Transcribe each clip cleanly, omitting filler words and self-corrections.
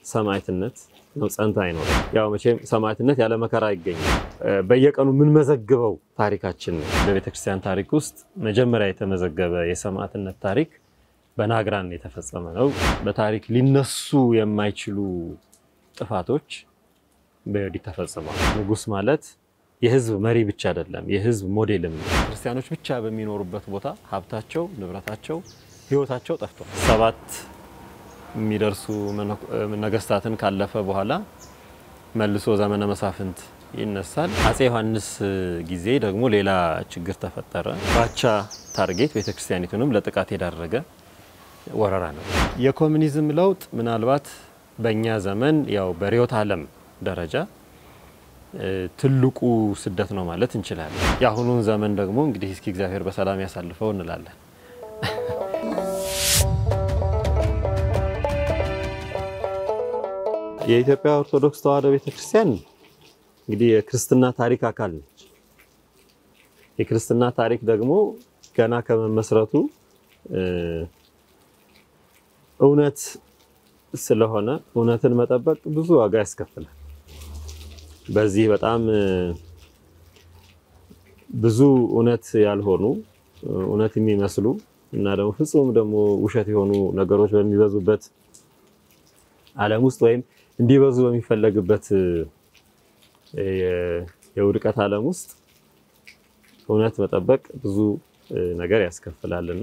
ሰማዕትነት ነው ጸንታ አይኖር ያው መቼም ሰማዕትነት ያለ መከራ አይገኝም በየቀኑ ምን መዘግበው ታሪካችን ነው በቤተክርስቲያን ታሪክ ውስጥ መጀመሪያ የተመዘገበ የሰማዕትነት ታሪክ በናግራን የተፈጸመ ነው በታሪክ ሊነሱ የማይችሉ ጥፋቶች በዮዲት ተፈጽመዋል ንጉስ ማለት የህዝብ መሪ ብቻ አይደለም የህዝብ ሞዴልም ክርስቲያኖች ብቻ በሚኖሩበት ቦታ ሀብታቸው ንብረታቸው ህይወታቸው ጠፍቷል ሰባት የሚደርሱ ነገስታትን ካለፈ በኋላ መልሶ ዘመነ መሳፍንት ይነሳል አፄ ዮሐንስ ጊዜ ደግሞ ሌላ ችግር ተፈጠረ ባቻ ታርጌት ቤተክርስቲያኒቱንም ለጥቃት የዳረገ ወረራ ነው የኮሙኒዝም ለውጥ ምናልባት በእኛ ዘመን ያው በሪዮት ዓለም ደረጃ ትልቁ ስደት ነው ማለት እንችላለን ያሁኑን ዘመን ደግሞ እንግዲህ እስኪ እግዚአብሔር በሰላም ያሳልፈው እንላለን የኢትዮጵያ ኦርቶዶክስ ተዋሕዶ ቤተክርስቲያን እንግዲህ የክርስትና ታሪክ አካል ነች የክርስትና ታሪክ ደግሞ ገና ከመመስረቱ እውነት ስለሆነ እውነትን መጠበቅ ብዙ ዋጋ ያስከፍላል በዚህ በጣም ብዙ እውነት ያልሆኑ እውነት የሚመስሉ እና ደግሞ ፍጹም ደግሞ ውሸት የሆኑ ነገሮች በሚበዙበት ዓለም ውስጥ ወይም እንዲበዙ በሚፈለግበት የውድቀት ዓለም ውስጥ እውነት መጠበቅ ብዙ ነገር ያስከፍላልና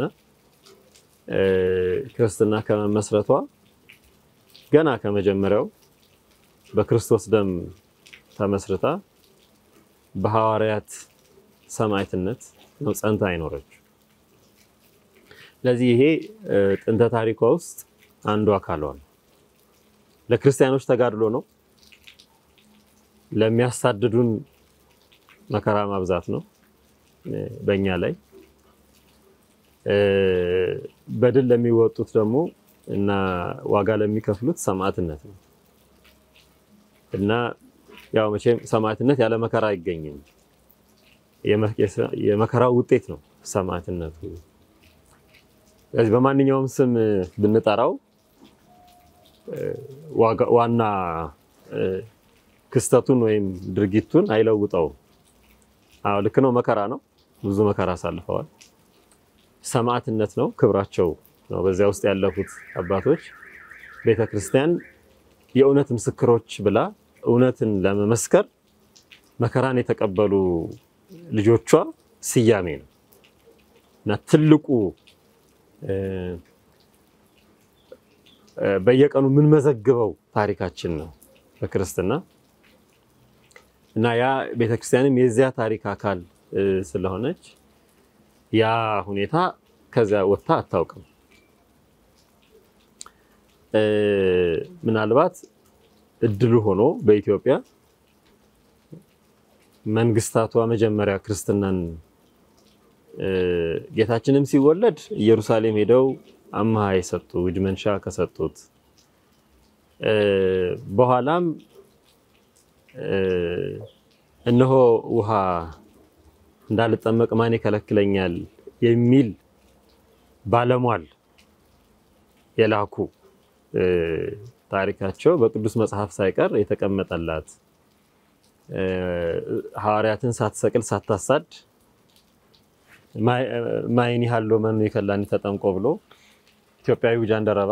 ክርስትና ከመመስረቷ ገና ከመጀመሪያው በክርስቶስ ደም ተመስርታ በሐዋርያት ሰማዕትነት ነው ጸንታ አይኖረች ለዚህ ይሄ ጥንተ ታሪኳ ውስጥ አንዱ አካል ነው ለክርስቲያኖች ተጋድሎ ነው ለሚያሳድዱን መከራ ማብዛት ነው በእኛ ላይ በድል ለሚወጡት ደግሞ እና ዋጋ ለሚከፍሉት ሰማዕትነት ነው እና ያው መቼም ሰማዕትነት ያለ መከራ አይገኝም የመከራው ውጤት ነው ሰማዕትነቱ ስለዚህ በማንኛውም ስም ብንጠራው ዋና ክስተቱን ወይም ድርጊቱን አይለውጣው አው ልክ ነው መከራ ነው ብዙ መከራ አሳልፈዋል ሰማዕትነት ነው ክብራቸው ነው በዚያ ውስጥ ያለፉት አባቶች ቤተክርስቲያን የእውነት ምስክሮች ብላ እውነትን ለመመስከር መከራን የተቀበሉ ልጆቿ ሲያሜ ነው እና ትልቁ በየቀኑ ምን መዘግበው ታሪካችን ነው በክርስትና እና ያ ቤተክርስቲያንም የዚያ ታሪክ አካል ስለሆነች ያ ሁኔታ ከዛ ወጣ አታውቅም ምናልባት እድሉ ሆኖ በኢትዮጵያ መንግስታቷ መጀመሪያ ክርስትናን ጌታችንም ሲወለድ ኢየሩሳሌም ሄደው አምሃ የሰጡ ውጅመንሻ ከሰጡት በኋላም እነሆ ውሃ እንዳልጠመቅ ማን ይከለክለኛል የሚል ባለሟል የላኩ ታሪካቸው በቅዱስ መጽሐፍ ሳይቀር የተቀመጠላት ሐዋርያትን ሳትሰቅል ሳታሳድ ማይኒ ሃሎ ማን ይከላኒ ተጠምቆ ብሎ ኢትዮጵያዊ ጃንደረባ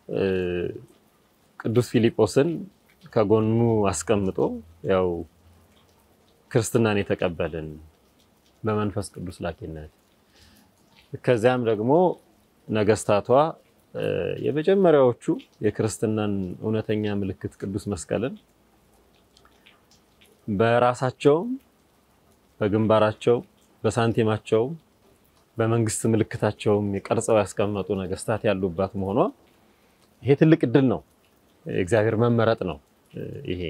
ቅዱስ ፊልጶስን ከጎኑ አስቀምጦ ያው ክርስትናን የተቀበልን በመንፈስ ቅዱስ ላኪነት ከዛም ደግሞ ነገስታቷ የመጀመሪያዎቹ የክርስትናን እውነተኛ ምልክት ቅዱስ መስቀልን በራሳቸው በግንባራቸው በሳንቲማቸው በመንግስት ምልክታቸው የቀርጸው ያስቀመጡ ነገስታት ያሉባት መሆኗ ይሄ ትልቅ ድል ነው እግዚአብሔር መመረጥ ነው ይሄ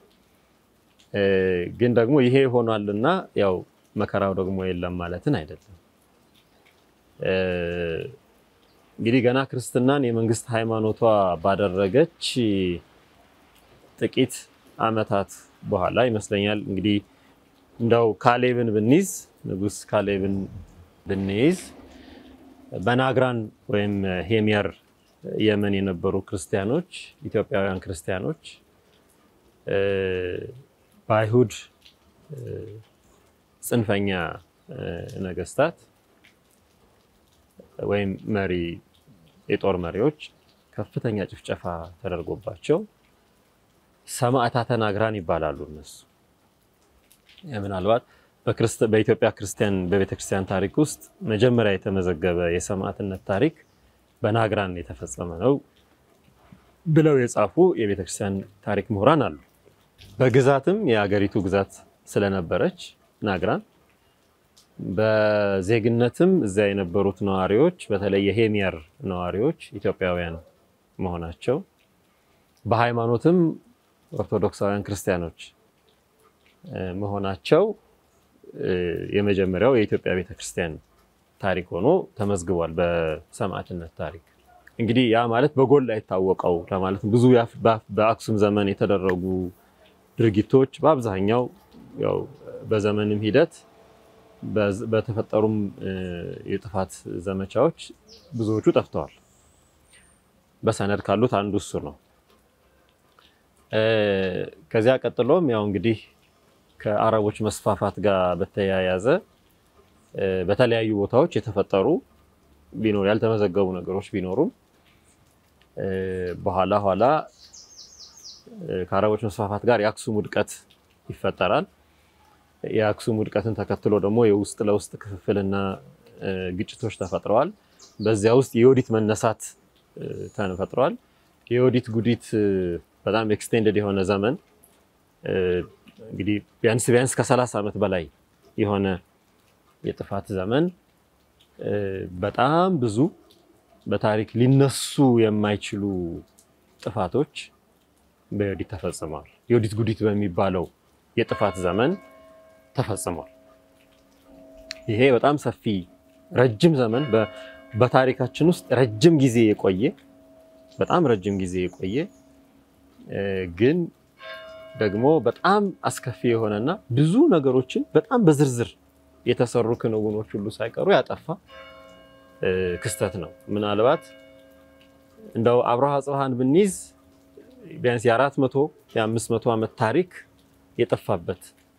ግን ደግሞ ይሄ ሆኗልና ያው መከራው ደግሞ የለም ማለትን አይደለም እንግዲህ ገና ክርስትናን የመንግስት ሃይማኖቷ ባደረገች ጥቂት አመታት በኋላ ይመስለኛል እንግዲህ እንደው ካሌብን ብንይዝ ንጉስ ካሌብን ብንይዝ በናግራን ወይም ሄሚያር የመን የነበሩ ክርስቲያኖች ኢትዮጵያውያን ክርስቲያኖች በአይሁድ ጽንፈኛ ነገስታት ወይም የጦር መሪዎች ከፍተኛ ጭፍጨፋ ተደርጎባቸው ሰማዕታተ ናግራን ይባላሉ እነሱ። ምናልባት በኢትዮጵያ ክርስቲያን በቤተክርስቲያን ታሪክ ውስጥ መጀመሪያ የተመዘገበ የሰማዕትነት ታሪክ በናግራን የተፈጸመ ነው ብለው የጻፉ የቤተክርስቲያን ታሪክ ምሁራን አሉ። በግዛትም የአገሪቱ ግዛት ስለነበረች ናግራን በዜግነትም እዛ የነበሩት ነዋሪዎች በተለይ የሄሚየር ነዋሪዎች ኢትዮጵያውያን መሆናቸው በሃይማኖትም ኦርቶዶክሳውያን ክርስቲያኖች መሆናቸው የመጀመሪያው የኢትዮጵያ ቤተክርስቲያን ታሪክ ሆኖ ተመዝግቧል በሰማዕትነት ታሪክ። እንግዲህ ያ ማለት በጎል ላይ ታወቀው ለማለት ብዙ በአክሱም ዘመን የተደረጉ ድርጊቶች በአብዛኛው ያው በዘመንም ሂደት በተፈጠሩም የጥፋት ዘመቻዎች ብዙዎቹ ጠፍተዋል። በሰነድ ካሉት አንዱ እሱ ነው። ከዚያ ቀጥሎም ያው እንግዲህ ከአረቦች መስፋፋት ጋር በተያያዘ በተለያዩ ቦታዎች የተፈጠሩ ያልተመዘገቡ ነገሮች ቢኖሩም በኋላ ከአረቦች መስፋፋት ጋር የአክሱም ውድቀት ይፈጠራል። የአክሱም ውድቀትን ተከትሎ ደግሞ የውስጥ ለውስጥ ክፍፍልና ግጭቶች ተፈጥረዋል። በዚያ ውስጥ የዮዲት መነሳት ተፈጥሯል። የዮዲት ጉዲት በጣም ኤክስቴንድድ የሆነ ዘመን እንግዲህ ቢያንስ ከ30 ዓመት በላይ የሆነ የጥፋት ዘመን በጣም ብዙ በታሪክ ሊነሱ የማይችሉ ጥፋቶች በዮዲት ተፈጽመዋል። ዮዲት ጉዲት በሚባለው የጥፋት ዘመን ተፈጽሟል። ይሄ በጣም ሰፊ ረጅም ዘመን በታሪካችን ውስጥ ረጅም ጊዜ የቆየ ግን ደግሞ በጣም አስከፊ የሆነና ብዙ ነገሮችን በጣም በዝርዝር የተሰሩ ክንውኖች ሁሉ ሳይቀሩ ያጠፋ ክስተት ነው። ምናልባት እንደው አብርሃ ጽባህን ብንይዝ ቢያንስ የ400 የ500 ዓመት ታሪክ የጠፋበት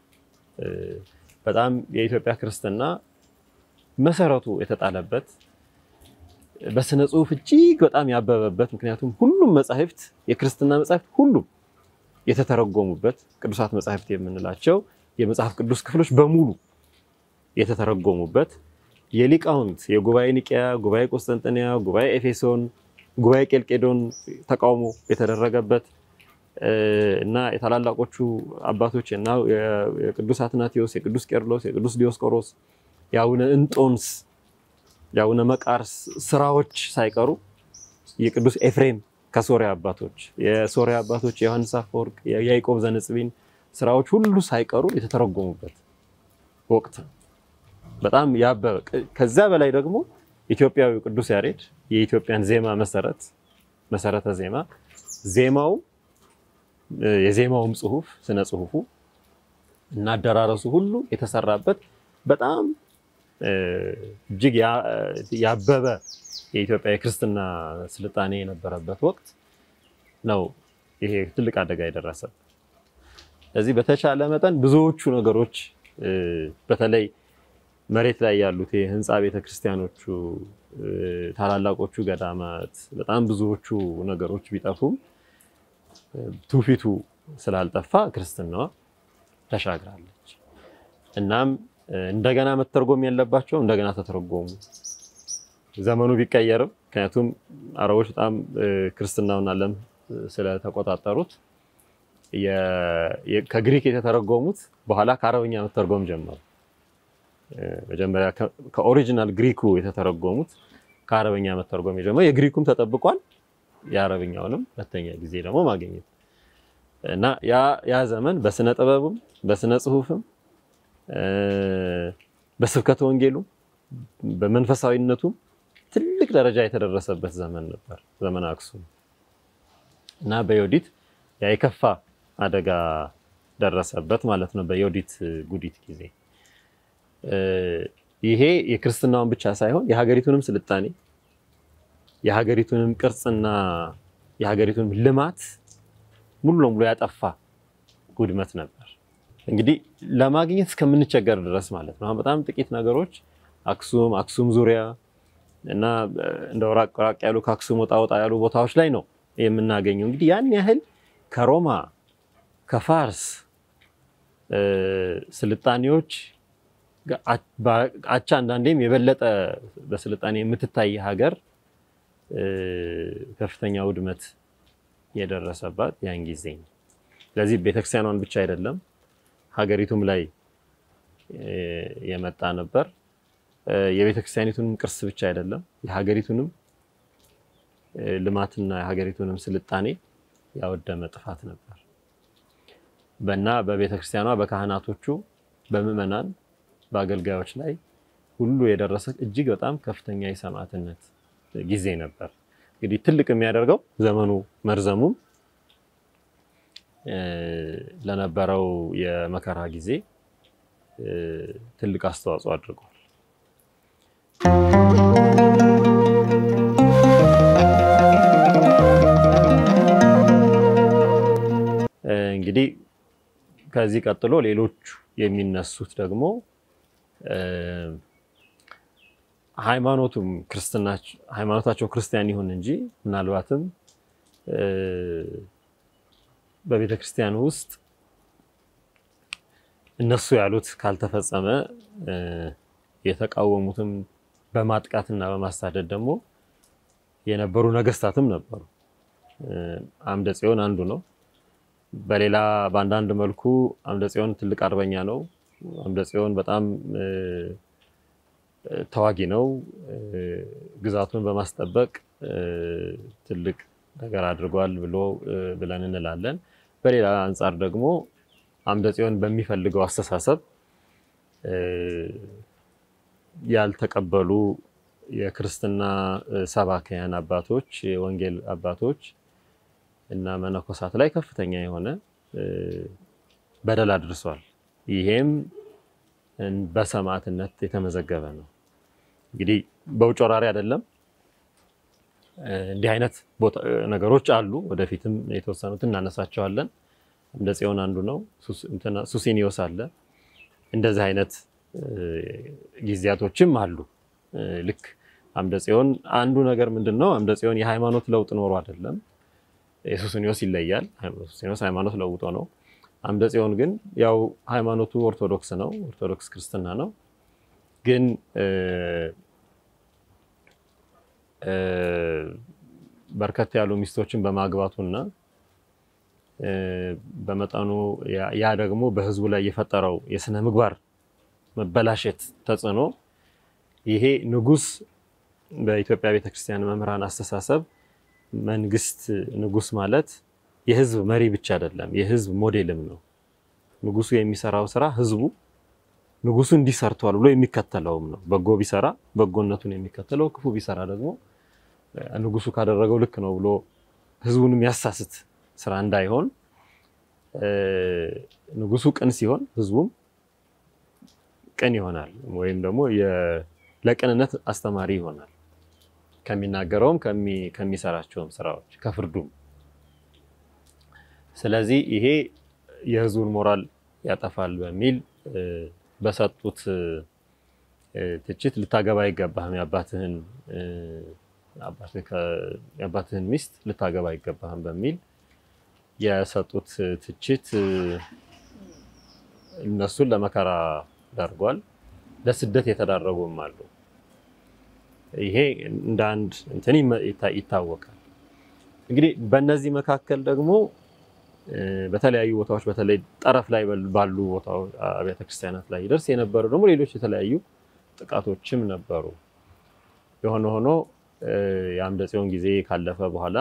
በጣም የኢትዮጵያ ክርስትና መሰረቱ የተጣለበት በስነ ጽሁፍ እጅግ በጣም ያበበበት ምክንያቱም ሁሉም መጻሕፍት የክርስትና መጻሕፍት ሁሉም የተተረጎሙበት ቅዱሳት መጻሕፍት የምንላቸው የመጽሐፍ ቅዱስ ክፍሎች በሙሉ የተተረጎሙበት የሊቃውንት የጉባኤ ኒቂያ፣ ጉባኤ ቆስጠንጥንያ፣ ጉባኤ ኤፌሶን፣ ጉባኤ ቄልቄዶን ተቃውሞ የተደረገበት እና የታላላቆቹ አባቶች እና የቅዱስ አትናቴዎስ፣ የቅዱስ ቄርሎስ፣ የቅዱስ ዲዮስቆሮስ፣ የአቡነ እንጦንስ፣ የአቡነ መቃርስ ስራዎች ሳይቀሩ የቅዱስ ኤፍሬም ከሶሪያ አባቶች የዮሐንስ አፈወርቅ፣ የያዕቆብ ዘንጽቢን ስራዎች ሁሉ ሳይቀሩ የተተረጎሙበት ወቅት በጣም ያበበ። ከዛ በላይ ደግሞ ኢትዮጵያዊው ቅዱስ ያሬድ የኢትዮጵያን ዜማ መሰረተ ዜማው የዜማውም ጽሁፍ ስነ ጽሁፉ እና አደራረሱ ሁሉ የተሰራበት በጣም እጅግ ያበበ የኢትዮጵያ የክርስትና ስልጣኔ የነበረበት ወቅት ነው ይሄ ትልቅ አደጋ የደረሰው። ስለዚህ በተቻለ መጠን ብዙዎቹ ነገሮች በተለይ መሬት ላይ ያሉት የህንጻ ቤተክርስቲያኖቹ ታላላቆቹ ገዳማት በጣም ብዙዎቹ ነገሮች ቢጠፉም ትውፊቱ ስላልጠፋ ክርስትናዋ ተሻግራለች። እናም እንደገና መተርጎም ያለባቸው እንደገና ተተረጎሙ። ዘመኑ ቢቀየርም ምክንያቱም አረቦች በጣም ክርስትናውን ዓለም ስለተቆጣጠሩት ከግሪክ የተተረጎሙት በኋላ ከአረብኛ መተርጎም ጀመሩ። መጀመሪያ ከኦሪጂናል ግሪኩ የተተረጎሙት ከአረብኛ መተርጎም ጀመሩ። የግሪኩም ተጠብቋል፣ የአረብኛውንም ሁለተኛ ጊዜ ደግሞ ማግኘት እና ያ ዘመን በስነ ጥበብም በስነ ጽሁፍም በስብከተ ወንጌሉ በመንፈሳዊነቱም ትልቅ ደረጃ የተደረሰበት ዘመን ነበር ዘመነ አክሱም። እና በዮዲት የከፋ አደጋ ደረሰበት ማለት ነው። በዮዲት ጉዲት ጊዜ ይሄ የክርስትናውን ብቻ ሳይሆን የሀገሪቱንም ስልጣኔ የሀገሪቱንም ቅርጽና የሀገሪቱን ልማት ሙሉ ለሙሉ ያጠፋ ጉድመት ነበር። እንግዲህ ለማግኘት እስከምንቸገር ድረስ ማለት ነው። በጣም ጥቂት ነገሮች አክሱም ዙሪያ እና እንደው ራቅ ያሉ ከአክሱም ወጣ ያሉ ቦታዎች ላይ ነው የምናገኘው። እንግዲህ ያን ያህል ከሮማ ከፋርስ ስልጣኔዎች አቻ አንዳንዴም የበለጠ በስልጣኔ የምትታይ ሀገር ከፍተኛ ውድመት የደረሰባት ያን ጊዜ ነው። ስለዚህ ቤተክርስቲያኗን ብቻ አይደለም ሀገሪቱም ላይ የመጣ ነበር። የቤተክርስቲያኒቱንም ቅርስ ብቻ አይደለም የሀገሪቱንም ልማትና የሀገሪቱንም ስልጣኔ ያወደመ ጥፋት ነበር። በቤተክርስቲያኗ በካህናቶቹ በምዕመናን በአገልጋዮች ላይ ሁሉ የደረሰ እጅግ በጣም ከፍተኛ የሰማዕትነት ጊዜ ነበር። እንግዲህ ትልቅ የሚያደርገው ዘመኑ መርዘሙም ለነበረው የመከራ ጊዜ ትልቅ አስተዋጽኦ አድርጓል። እንግዲህ ከዚህ ቀጥሎ ሌሎች የሚነሱት ደግሞ ሃይማኖታቸው ክርስቲያን ይሁን እንጂ ምናልባትም በቤተክርስቲያን ውስጥ እነሱ ያሉት ካልተፈጸመ የተቃወሙትም በማጥቃትና በማሳደድ ደግሞ የነበሩ ነገስታትም ነበሩ። አምደ ጽዮን አንዱ ነው። በአንዳንድ መልኩ አምደ ጽዮን ትልቅ አርበኛ ነው። አምደ ጽዮን በጣም ተዋጊ ነው። ግዛቱን በማስጠበቅ ትልቅ ነገር አድርጓል ብለን እንላለን። በሌላ አንፃር ደግሞ አምደ ጽዮን በሚፈልገው አስተሳሰብ ያልተቀበሉ የክርስትና ሰባኪያን አባቶች የወንጌል አባቶች እና መነኮሳት ላይ ከፍተኛ የሆነ በደል አድርሷል። ይሄም በሰማዕትነት የተመዘገበ ነው። እንግዲህ በውጭ ወራሪ አይደለም። እንዲህ አይነት ነገሮች አሉ። ወደፊትም የተወሰኑትን እናነሳቸዋለን። አምደ ጽዮን አንዱ ነው። ሱሲኒዮስ አለ። እንደዚህ አይነት ጊዜያቶችም አሉ። ልክ አምደ ጽዮን አንዱ ነገር ምንድነው? አምደ ጽዮን የሃይማኖት ለውጥ ኖሮ አይደለም። የሱሲኒዮስ ይለያል። ሱሲኒዮስ ሃይማኖት ለውጦ ነው። አምደ ጽዮን ግን ያው ሃይማኖቱ ኦርቶዶክስ ነው። ኦርቶዶክስ ክርስትና ነው። ግን በርከት ያሉ ሚስቶችን በማግባቱና በመጠኑ ያ ደግሞ በህዝቡ ላይ የፈጠረው የስነ ምግባር መበላሸት ተጽዕኖ ይሄ ንጉስ በኢትዮጵያ ቤተክርስቲያን መምህራን አስተሳሰብ መንግስት ንጉስ ማለት የህዝብ መሪ ብቻ አይደለም፣ የህዝብ ሞዴልም ነው። ንጉሱ የሚሰራው ስራ ህዝቡ ንጉሱ እንዲሰርቷል ብሎ የሚከተለውም ነው። በጎ ቢሰራ በጎነቱን የሚከተለው፣ ክፉ ቢሰራ ደግሞ ንጉሱ ካደረገው ልክ ነው ብሎ ህዝቡንም ያሳስት ስራ እንዳይሆን ንጉሱ ቅን ሲሆን ህዝቡም ቅን ይሆናል፣ ወይም ደግሞ ለቅንነት አስተማሪ ይሆናል። ከሚናገረውም ከሚሰራቸውም ስራዎች ከፍርዱም። ስለዚህ ይሄ የህዝቡን ሞራል ያጠፋል በሚል በሰጡት ትችት ልታገባ አይገባህም፣ የአባትህን ሚስት ልታገባ አይገባህም በሚል የሰጡት ትችት እነሱን ለመከራ ዳርጓል። ለስደት የተዳረጉም አሉ። ይሄ እንደ አንድ እንትን ይታወቃል። እንግዲህ በእነዚህ መካከል ደግሞ በተለያዩ ቦታዎች በተለይ ጠረፍ ላይ ባሉ ቦታዎች አብያተ ክርስቲያናት ላይ ይደርስ የነበሩ ደግሞ ሌሎች የተለያዩ ጥቃቶችም ነበሩ። ሆኖ የአምደ ጽዮን ጊዜ ካለፈ በኋላ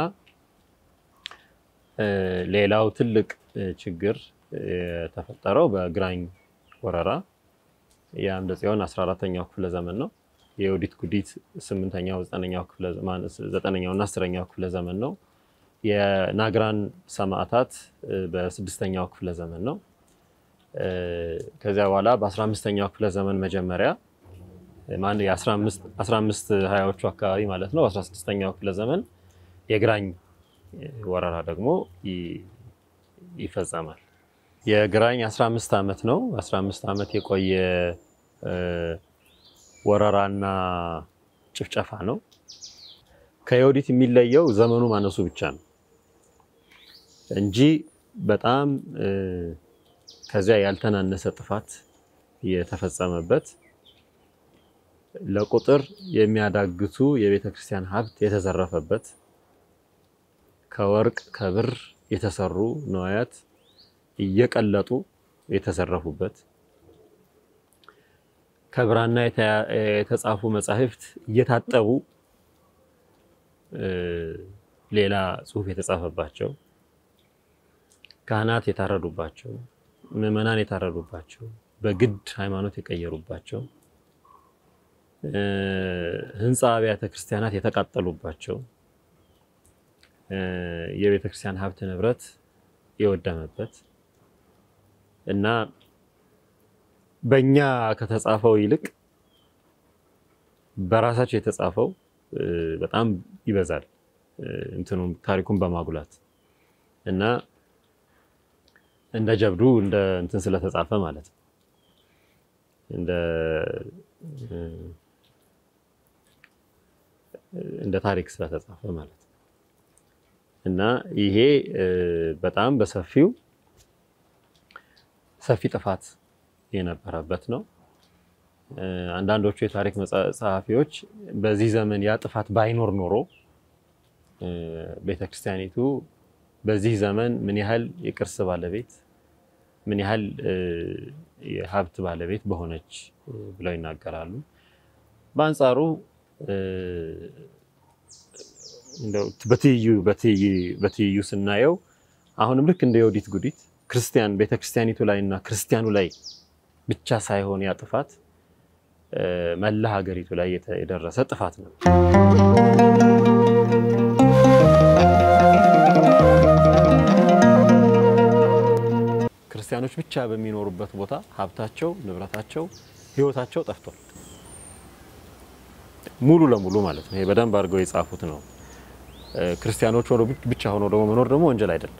ሌላው ትልቅ ችግር የተፈጠረው በግራኝ ወረራ የአምደ ጽዮን 14ኛው ክፍለ ዘመን ነው። የዮዲት ጉዲት 8ኛው 9ኛው ክፍለ ዘመን 9ኛው እና 10ኛው ክፍለ ዘመን ነው። የናግራን ሰማዕታት በ6ኛው ክፍለ ዘመን ነው። ከዚያ በኋላ በ15ኛው ክፍለ ዘመን መጀመሪያ ማን የ15 20ዎቹ አካባቢ ማለት ነው 16ኛው ክፍለ ዘመን የግራኝ ወረራ ደግሞ ይፈጸማል። የግራኝ 15 ዓመት ነው 15 ዓመት የቆየ ወረራና ጭፍጨፋ ነው። ከዮዲት የሚለየው ዘመኑ ማነሱ ብቻ ነው እንጂ በጣም ከዚያ ያልተናነሰ ጥፋት የተፈጸመበት ለቁጥር የሚያዳግቱ የቤተክርስቲያን ሀብት የተዘረፈበት ከወርቅ ከብር የተሰሩ ንዋያት እየቀለጡ የተዘረፉበት ከብራና የተጻፉ መጻሕፍት እየታጠቡ ሌላ ጽሑፍ የተጻፈባቸው ካህናት የታረዱባቸው ምዕመናን የታረዱባቸው በግድ ሃይማኖት የቀየሩባቸው ህንጻ አብያተ ክርስቲያናት የተቃጠሉባቸው የቤተክርስቲያን ሀብት ንብረት የወደመበት እና በእኛ ከተጻፈው ይልቅ በራሳቸው የተጻፈው በጣም ይበዛል እንትኑም ታሪኩን በማጉላት እና እንደ ጀብዱ እንደ እንትን ስለተጻፈ ማለት ነው እንደ ታሪክ ስለተጻፈ ማለት ነው እና ይሄ በጣም በሰፊው ሰፊ ጥፋት የነበረበት ነው። አንዳንዶቹ የታሪክ ጸሐፊዎች በዚህ ዘመን ያ ጥፋት ባይኖር ኖሮ ቤተክርስቲያኒቱ በዚህ ዘመን ምን ያህል የቅርስ ባለቤት ምን ያህል የሀብት ባለቤት በሆነች ብለው ይናገራሉ። በአንጻሩ እንደው በትይዩ ስናየው አሁንም ልክ እንደ ዮዲት ጉዲት ክርስቲያን ቤተክርስቲያኒቱ ላይና ክርስቲያኑ ላይ ብቻ ሳይሆን ያ ጥፋት መላ ሀገሪቱ ላይ የደረሰ ጥፋት ነው። ክርስቲያኖች ብቻ በሚኖሩበት ቦታ ሀብታቸው ንብረታቸው ህይወታቸው ጠፍቷል ሙሉ ለሙሉ ማለት ነው። ይሄ በደንብ አድርገው የጻፉት ነው። ክርስቲያኖች ሆኖ ብቻ ሆኖ ደግሞ መኖር ደግሞ ወንጀል አይደለም።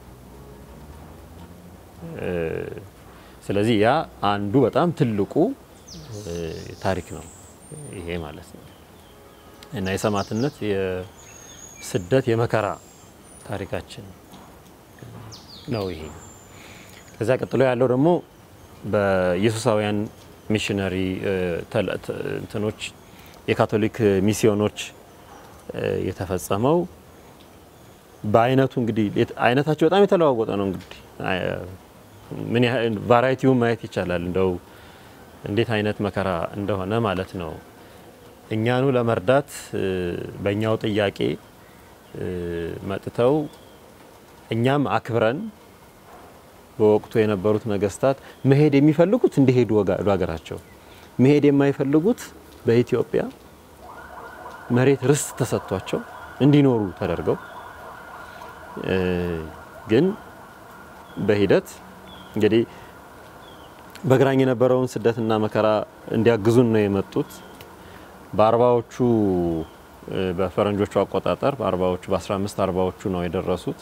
ስለዚህ ያ አንዱ በጣም ትልቁ ታሪክ ነው ይሄ ማለት ነው እና የሰማዕትነት የስደት የመከራ ታሪካችን ነው ይሄ። ከዛ ቀጥሎ ያለው ደግሞ በኢየሱሳውያን ሚሽነሪ እንትኖች የካቶሊክ ሚስዮኖች የተፈጸመው በአይነቱ እንግዲህ አይነታቸው በጣም የተለዋወጠ ነው። እንግዲህ ምን ያህል ቫራይቲውን ማየት ይቻላል እንደው እንዴት አይነት መከራ እንደሆነ ማለት ነው። እኛኑ ለመርዳት በእኛው ጥያቄ መጥተው እኛም አክብረን በወቅቱ የነበሩት ነገስታት መሄድ የሚፈልጉት እንዲሄዱ ሀገራቸው መሄድ የማይፈልጉት በኢትዮጵያ መሬት ርስት ተሰጥቷቸው እንዲኖሩ ተደርገው ግን በሂደት እንግዲህ በግራኝ የነበረውን ስደትና መከራ እንዲያግዙን ነው የመጡት። በ40ዎቹ በፈረንጆቹ አቆጣጠር በ1540ዎቹ ነው የደረሱት።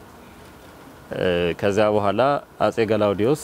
ከዛ በኋላ አጼ ገላውዲዮስ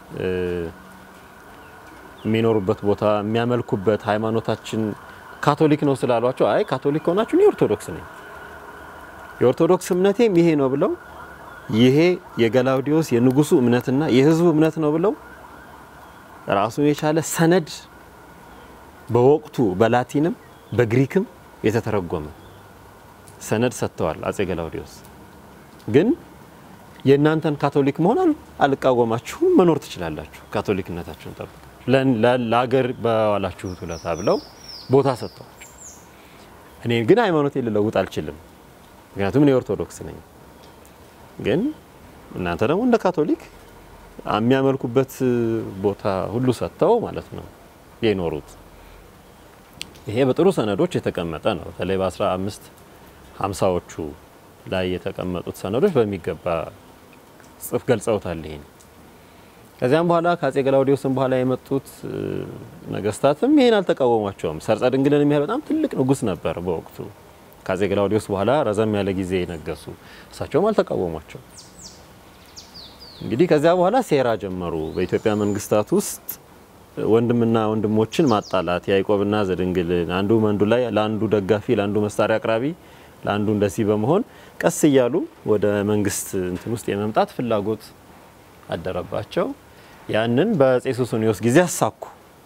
የሚኖሩበት ቦታ የሚያመልኩበት ሃይማኖታችን ካቶሊክ ነው ስላሏቸው አይ ካቶሊክ ሆናችሁ ነው ኦርቶዶክስ ነኝ የኦርቶዶክስ እምነቴም ይሄ ነው ብለው ይሄ የገላውዲዮስ የንጉሱ እምነትና የህዝቡ እምነት ነው ብለው ራሱን የቻለ ሰነድ በወቅቱ በላቲንም በግሪክም የተተረጎመ ሰነድ ሰጥተዋል አጼ ገላውዲዮስ። ግን የእናንተን ካቶሊክ መሆን አልቃወማችሁም መኖር ትችላላችሁ ካቶሊክነታችሁን ጠብቁ ለሀገር በዋላችሁት ውለታ ብለው ቦታ ሰጥተዋቸው እኔ ግን ሃይማኖቴን ልለውጥ አልችልም ምክንያቱም እኔ ኦርቶዶክስ ነኝ ግን እናንተ ደግሞ እንደ ካቶሊክ የሚያመልኩበት ቦታ ሁሉ ሰጥተው ማለት ነው የኖሩት። ይሄ በጥሩ ሰነዶች የተቀመጠ ነው። በተለይ በ1550ዎቹ ላይ የተቀመጡት ሰነዶች በሚገባ ጽፍ ገልጸውታል። ይሄን ከዚያም በኋላ ከአጼ ገላውዲዮስም በኋላ የመጡት ነገስታትም ይሄን አልተቃወሟቸውም። ሰርጸ ድንግልን የሚያህል በጣም ትልቅ ንጉስ ነበር በወቅቱ። ከአጼ ገላውዲዮስ በኋላ ረዘም ያለ ጊዜ ነገሱ። እሳቸውም አልተቃወሟቸውም። እንግዲህ ከዚያ በኋላ ሴራ ጀመሩ። በኢትዮጵያ መንግስታት ውስጥ ወንድምና ወንድሞችን ማጣላት፣ ያዕቆብና ዘድንግልን አንዱ መንዱ ላይ ለአንዱ ደጋፊ ለአንዱ መሳሪያ አቅራቢ ለአንዱ እንደዚህ በመሆን ቀስ እያሉ ወደ መንግስት እንትን ውስጥ የመምጣት ፍላጎት አደረባቸው። ያንን በአጼ ሱስንዮስ ጊዜ አሳኩ።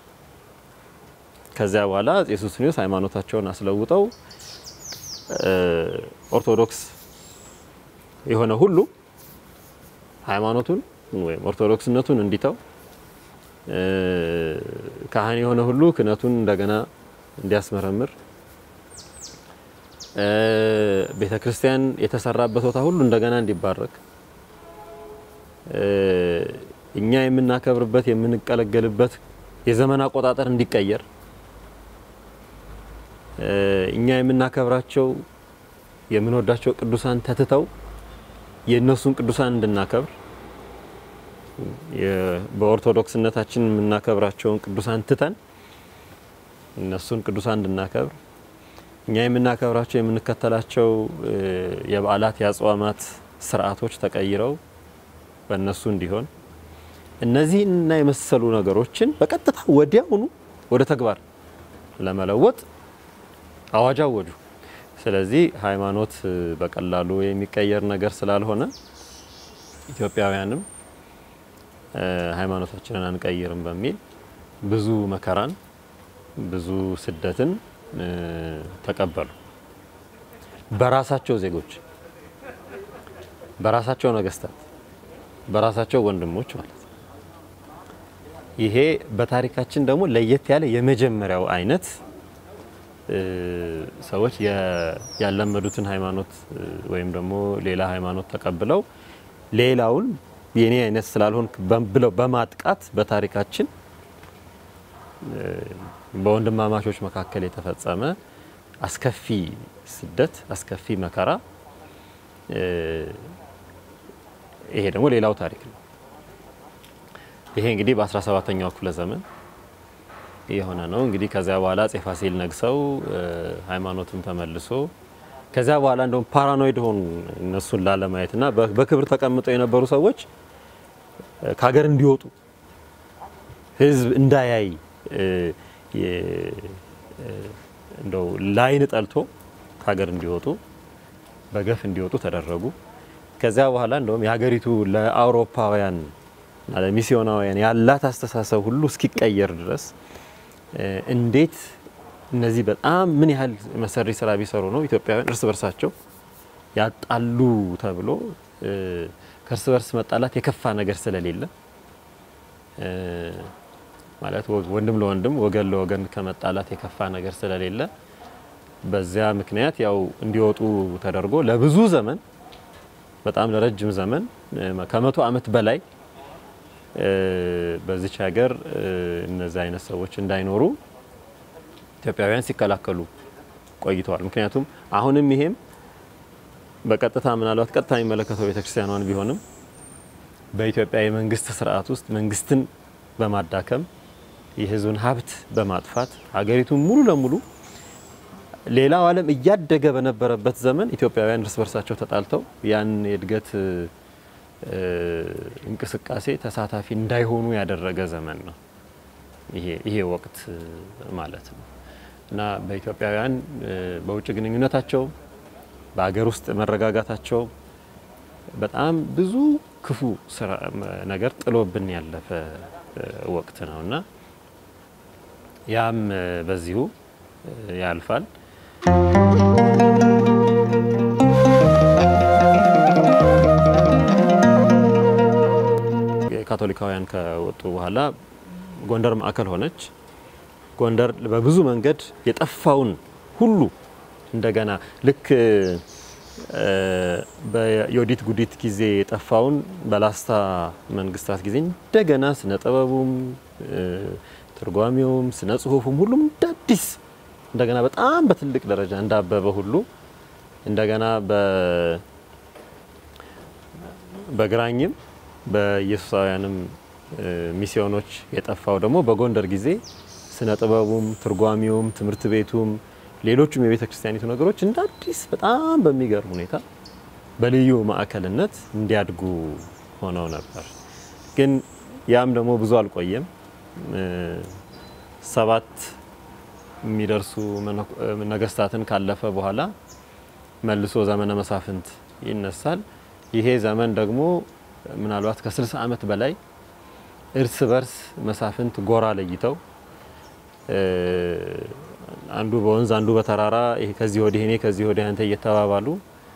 ከዚያ በኋላ አጼ ሱስንዮስ ሃይማኖታቸውን አስለውጠው ኦርቶዶክስ የሆነ ሁሉ ሃይማኖቱን ወይም ኦርቶዶክስነቱን እንዲተው፣ ካህን የሆነ ሁሉ ክህነቱን እንደገና እንዲያስመረምር፣ ቤተክርስቲያን የተሰራበት ቦታ ሁሉ እንደገና እንዲባረክ፣ እኛ የምናከብርበት የምንቀለገልበት የዘመን አቆጣጠር እንዲቀየር፣ እኛ የምናከብራቸው የምንወዳቸው ቅዱሳን ተትተው የነሱን ቅዱሳን እንድናከብር፣ በኦርቶዶክስነታችን የምናከብራቸውን ቅዱሳን ትተን እነሱን ቅዱሳን እንድናከብር፣ እኛ የምናከብራቸው የምንከተላቸው የበዓላት የአጽዋማት ስርዓቶች ተቀይረው በእነሱ እንዲሆን፣ እነዚህና የመሰሉ ነገሮችን በቀጥታ ወዲያውኑ ወደ ተግባር ለመለወጥ አዋጅ አወጁ። ስለዚህ ሃይማኖት በቀላሉ የሚቀየር ነገር ስላልሆነ ኢትዮጵያውያንም ሃይማኖታችንን አንቀይርም በሚል ብዙ መከራን ብዙ ስደትን ተቀበሉ። በራሳቸው ዜጎች፣ በራሳቸው ነገስታት፣ በራሳቸው ወንድሞች ማለት ነው። ይሄ በታሪካችን ደግሞ ለየት ያለ የመጀመሪያው አይነት ሰዎች ያለመዱትን ሃይማኖት ወይም ደግሞ ሌላ ሃይማኖት ተቀብለው ሌላውን የኔ አይነት ስላልሆን ብለው በማጥቃት በታሪካችን በወንድማማቾች መካከል የተፈጸመ አስከፊ ስደት፣ አስከፊ መከራ፣ ይሄ ደግሞ ሌላው ታሪክ ነው። ይሄ እንግዲህ በ17ኛው ክፍለ ዘመን የሆነ ነው። እንግዲህ ከዚያ በኋላ አፄ ፋሲል ነግሰው ሃይማኖቱም ተመልሶ ከዚያ በኋላ እንደውም ፓራኖይድ ሆኑ እነሱን ላለማየትና በክብር ተቀምጠው የነበሩ ሰዎች ከሀገር እንዲወጡ ህዝብ እንዳያይ እንደው ላይን ጠልቶ ከሀገር እንዲወጡ በገፍ እንዲወጡ ተደረጉ። ከዚያ በኋላ እንደውም የሀገሪቱ ለአውሮፓውያን ለሚስዮናውያን ያላት አስተሳሰብ ሁሉ እስኪቀየር ድረስ እንዴት እነዚህ በጣም ምን ያህል መሰሪ ስራ ቢሰሩ ነው ኢትዮጵያውያን እርስ በርሳቸው ያጣሉ ተብሎ ከእርስ በርስ መጣላት የከፋ ነገር ስለሌለ ማለት ወንድም ለወንድም ወገን ለወገን ከመጣላት የከፋ ነገር ስለሌለ በዚያ ምክንያት ያው እንዲወጡ ተደርጎ ለብዙ ዘመን በጣም ለረጅም ዘመን ከ100 ዓመት በላይ በዚች ሀገር እነዚህ አይነት ሰዎች እንዳይኖሩ ኢትዮጵያውያን ሲከላከሉ ቆይተዋል። ምክንያቱም አሁንም ይሄም በቀጥታ ምናልባት ቀጥታ የሚመለከተው ቤተክርስቲያኗን ቢሆንም በኢትዮጵያ የመንግስት ስርዓት ውስጥ መንግስትን በማዳከም የህዝብን ሀብት በማጥፋት ሀገሪቱን ሙሉ ለሙሉ ሌላው ዓለም እያደገ በነበረበት ዘመን ኢትዮጵያውያን እርስ በርሳቸው ተጣልተው ያን የእድገት እንቅስቃሴ ተሳታፊ እንዳይሆኑ ያደረገ ዘመን ነው ይሄ ወቅት ማለት ነው። እና በኢትዮጵያውያን በውጭ ግንኙነታቸው በአገር ውስጥ መረጋጋታቸው በጣም ብዙ ክፉ ነገር ጥሎብን ያለፈ ወቅት ነውና ያም በዚሁ ያልፋል። ካቶሊካውያን ከወጡ በኋላ ጎንደር ማዕከል ሆነች። ጎንደር በብዙ መንገድ የጠፋውን ሁሉ እንደገና ልክ በዮዲት ጉዲት ጊዜ የጠፋውን በላስታ መንግስታት ጊዜ እንደገና ስነ ጥበቡም ትርጓሜውም ስነ ጽሁፉም ሁሉም አዲስ እንደገና በጣም በትልቅ ደረጃ እንዳበበ ሁሉ እንደገና በግራኝም በኢየሱሳውያንም ሚስዮኖች የጠፋው ደግሞ በጎንደር ጊዜ ስነ ጥበቡም ትርጓሚውም ትምህርት ቤቱም ሌሎችም የቤተ ክርስቲያኒቱ ነገሮች እንደ አዲስ በጣም በሚገርም ሁኔታ በልዩ ማዕከልነት እንዲያድጉ ሆነው ነበር። ግን ያም ደግሞ ብዙ አልቆየም። 7 የሚደርሱ ነገስታትን ካለፈ በኋላ መልሶ ዘመነ መሳፍንት ይነሳል። ይሄ ዘመን ደግሞ ምናልባት ከ60 ዓመት በላይ እርስ በርስ መሳፍንት ጎራ ለይተው አንዱ በወንዝ አንዱ በተራራ ይሄ ከዚህ ወዲህ እኔ ከዚህ ወዲህ አንተ እየተባባሉ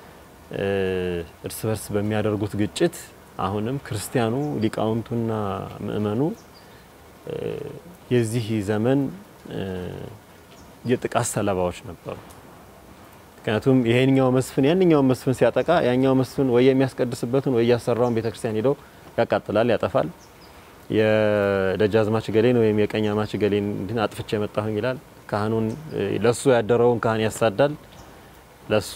እርስ በርስ በሚያደርጉት ግጭት አሁንም ክርስቲያኑ ሊቃውንቱና ምእመኑ የዚህ ዘመን የጥቃት ሰለባዎች ነበሩ። ምክንያቱም ይሄኛው መስፍን ያንኛው መስፍን ሲያጠቃ ያኛው መስፍን ወይ የሚያስቀድስበትን ወይ ያሰራውን ቤተክርስቲያን ሄዶ ያቃጥላል፣ ያጠፋል። የደጃዝማች ገሌን ወይም የቀኛማች ገሌን እንድን አጥፍቼ መጣሁኝ ይላል። ካህኑን ለሱ ያደረውን ካህን ያሳዳል። ለሱ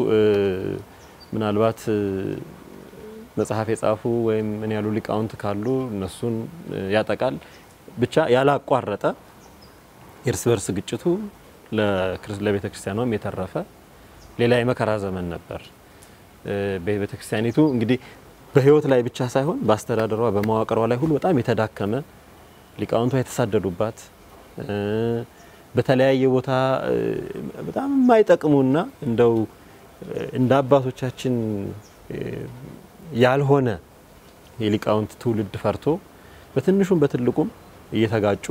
ምናልባት መጽሐፍ የጻፉ ወይም ምን ያሉ ሊቃውንት ካሉ እነሱን ያጠቃል። ብቻ ያላቋረጠ እርስ በርስ ግጭቱ ለቤተክርስቲያኗም የተረፈ ሌላ የመከራ ዘመን ነበር። በቤተክርስቲያኒቱ እንግዲህ በህይወት ላይ ብቻ ሳይሆን በአስተዳደሯ በመዋቅሯ ላይ ሁሉ በጣም የተዳከመ ሊቃውንቷ የተሳደዱባት በተለያየ ቦታ በጣም የማይጠቅሙና እንደው እንደ አባቶቻችን ያልሆነ የሊቃውንት ትውልድ ፈርቶ በትንሹም በትልቁም እየተጋጩ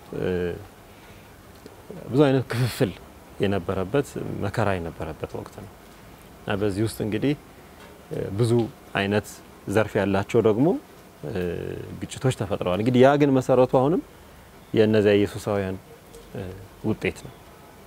ብዙ አይነት ክፍፍል የነበረበት መከራ የነበረበት ወቅት ነው። እና በዚህ ውስጥ እንግዲህ ብዙ አይነት ዘርፍ ያላቸው ደግሞ ግጭቶች ተፈጥረዋል። እንግዲህ ያ ግን መሰረቱ አሁንም የእነዚያ ኢየሱሳውያን ውጤት ነው።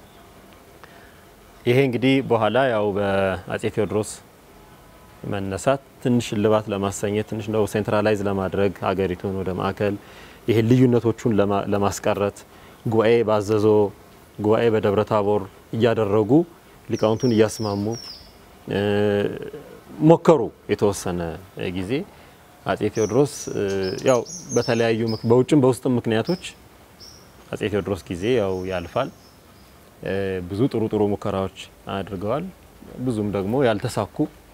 ይሄ እንግዲህ በኋላ ያው በአጼ ቴዎድሮስ መነሳት ትንሽ ልባት ለማሰኘት ትንሽ ነው ሴንትራላይዝ ለማድረግ ሀገሪቱን ወደ ማዕከል ይሄ ልዩነቶቹን ለማስቀረት ጉባኤ ባዘዞ ጉባኤ በደብረ ታቦር እያደረጉ ሊቃውንቱን እያስማሙ ሞከሩ። የተወሰነ ጊዜ አጼ ቴዎድሮስ ያው በተለያዩ በውጭም በውስጥም ምክንያቶች አጼ ቴዎድሮስ ጊዜ ያው ያልፋል። ብዙ ጥሩ ሙከራዎች አድርገዋል። ብዙም ደግሞ ያልተሳኩ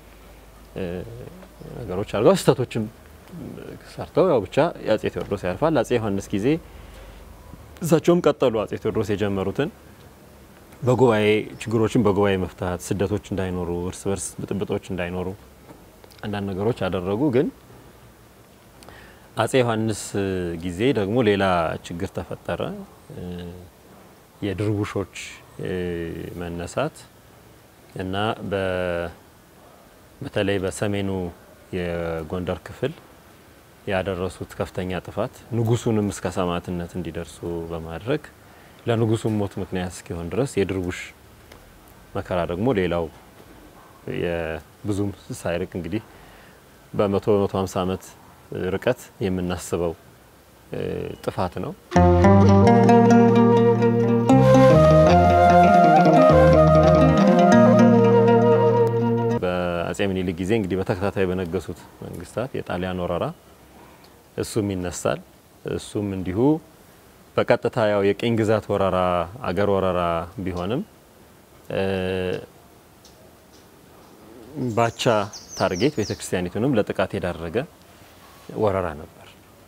ነገሮች አድርገዋል። ስህተቶችም ሰርተው ያው ብቻ አጼ ቴዎድሮስ ያልፋል። አጼ ዮሐንስ ጊዜ እሳቸውም ቀጠሉ አጼ ቴዎድሮስ የጀመሩትን በጉባኤ ችግሮችን በጉባኤ መፍታት፣ ስደቶች እንዳይኖሩ፣ እርስ በርስ ብጥብጦች እንዳይኖሩ አንዳንድ ነገሮች አደረጉ። ግን አጼ ዮሐንስ ጊዜ ደግሞ ሌላ ችግር ተፈጠረ። የድርቡሾች መነሳት እና በተለይ በሰሜኑ የጎንደር ክፍል ያደረሱት ከፍተኛ ጥፋት ንጉሱንም እስከ ሰማዕትነት እንዲደርሱ በማድረግ ለንጉሱም ሞት ምክንያት እስኪሆን ድረስ የድርቡሽ መከራ ደግሞ ሌላው የብዙም ሳይርቅ እንግዲህ በ150 ዓመት ርቀት የምናስበው ጥፋት ነው። በአጼ ምኒልክ ጊዜ እንግዲህ በተከታታይ በነገሱት መንግስታት የጣሊያን ወረራ እሱም ይነሳል። እሱም እንዲሁ በቀጥታ ያው የቅኝ ግዛት ወረራ አገር ወረራ ቢሆንም ባቻ ታርጌት ቤተክርስቲያኒቱንም ለጥቃት የዳረገ ወረራ ነበር።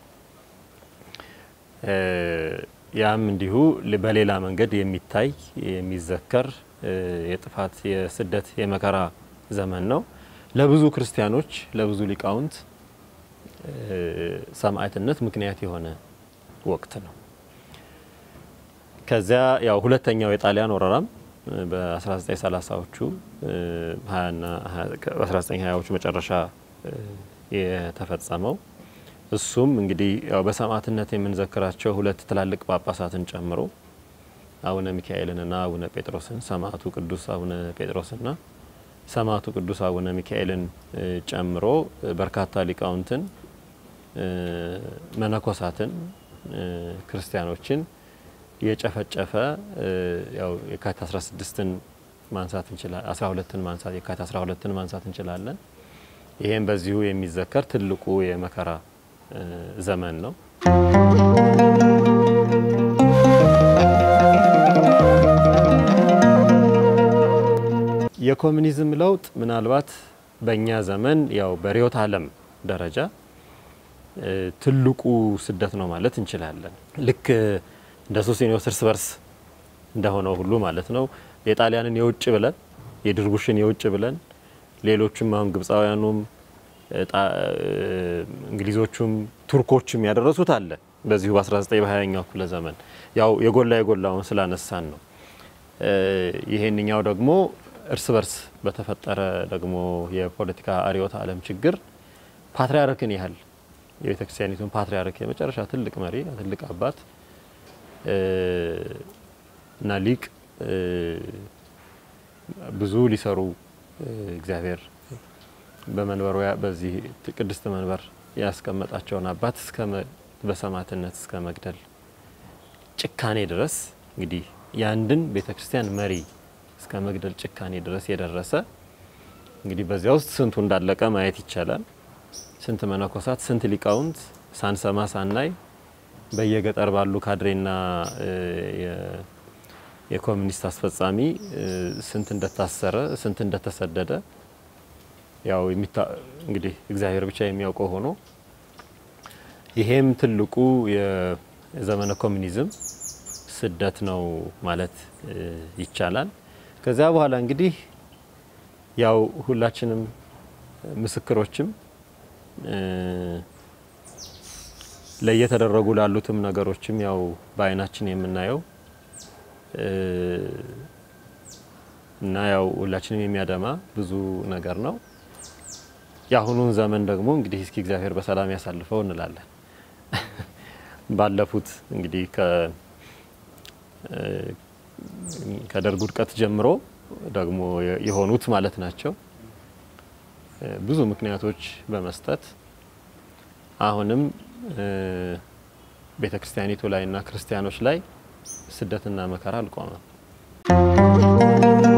ያም እንዲሁ በሌላ መንገድ የሚታይ የሚዘከር የጥፋት የስደት የመከራ ዘመን ነው። ለብዙ ክርስቲያኖች ለብዙ ሊቃውንት ሰማዕትነት ምክንያት የሆነ ወቅት ነው። ከዚያ ያው ሁለተኛው የጣሊያን ወረራም በ1930ዎቹ 1920ዎቹ መጨረሻ የተፈጸመው እሱም እንግዲህ ያው በሰማዕትነት የምንዘክራቸው ሁለት ትላልቅ ጳጳሳትን ጨምሮ አቡነ ሚካኤልንና አቡነ ጴጥሮስን ሰማዕቱ ቅዱስ አቡነ ጴጥሮስና ሰማዕቱ ቅዱስ አቡነ ሚካኤልን ጨምሮ በርካታ ሊቃውንትን መነኮሳትን ክርስቲያኖችን የጨፈጨፈ ያው የካቲት 16ን ማንሳት እንችላለን 12ን ማንሳት የካቲት 12ን ማንሳት እንችላለን። ይሄም በዚሁ የሚዘከር ትልቁ የመከራ ዘመን ነው። የኮሙኒዝም ለውጥ ምናልባት በእኛ ዘመን ያው በሪዮት ዓለም ደረጃ ትልቁ ስደት ነው ማለት እንችላለን። ልክ እንደ ሶሲኒዮስ እርስ በርስ እንደሆነው ሁሉ ማለት ነው። የጣሊያንን የውጭ ብለን የድርቡሽን የውጭ ብለን ሌሎችም አሁን ግብፃውያኑም እንግሊዞቹም ቱርኮችም ያደረሱት አለ በዚሁ በ1920ኛው ክፍለ ዘመን ያው የጎላውን ስላነሳን ነው። ይሄንኛው ደግሞ እርስ በርስ በተፈጠረ ደግሞ የፖለቲካ አሪዮት ዓለም ችግር ፓትሪያርክን ያህል የቤተክርስቲያኒቱን ፓትሪያርክ የመጨረሻ ትልቅ መሪ ትልቅ አባት እና ሊቅ ብዙ ሊሰሩ እግዚአብሔር በመንበሩ በዚህ ቅድስት መንበር ያስቀመጣቸውን አባት እስከ በሰማዕትነት እስከ መግደል ጭካኔ ድረስ እንግዲህ ያንድን ቤተክርስቲያን መሪ እስከ መግደል ጭካኔ ድረስ የደረሰ እንግዲህ በዚያ ውስጥ ስንቱ እንዳለቀ ማየት ይቻላል። ስንት መነኮሳት ስንት ሊቃውንት ሳንሰማ ሳናይ በየገጠር ባሉ ካድሬና የኮሙኒስት አስፈጻሚ ስንት እንደታሰረ ስንት እንደተሰደደ ያው እንግዲህ እግዚአብሔር ብቻ የሚያውቀው ሆኖ ይሄም ትልቁ የዘመነ ኮሙኒዝም ስደት ነው ማለት ይቻላል። ከዛ በኋላ እንግዲህ ያው ሁላችንም ምስክሮችም ለየተደረጉ ላሉትም ነገሮችም ያው በአይናችን የምናየው እና ያው ሁላችንም የሚያደማ ብዙ ነገር ነው። ያሁኑን ዘመን ደግሞ እንግዲህ እስኪ እግዚአብሔር በሰላም ያሳልፈው እንላለን። ባለፉት እንግዲህ ከደርግ ውድቀት ጀምሮ ደግሞ የሆኑት ማለት ናቸው ብዙ ምክንያቶች በመስጠት አሁንም ቤተክርስቲያኒቱ ላይና ክርስቲያኖች ላይ ስደትና መከራ አልቆመም።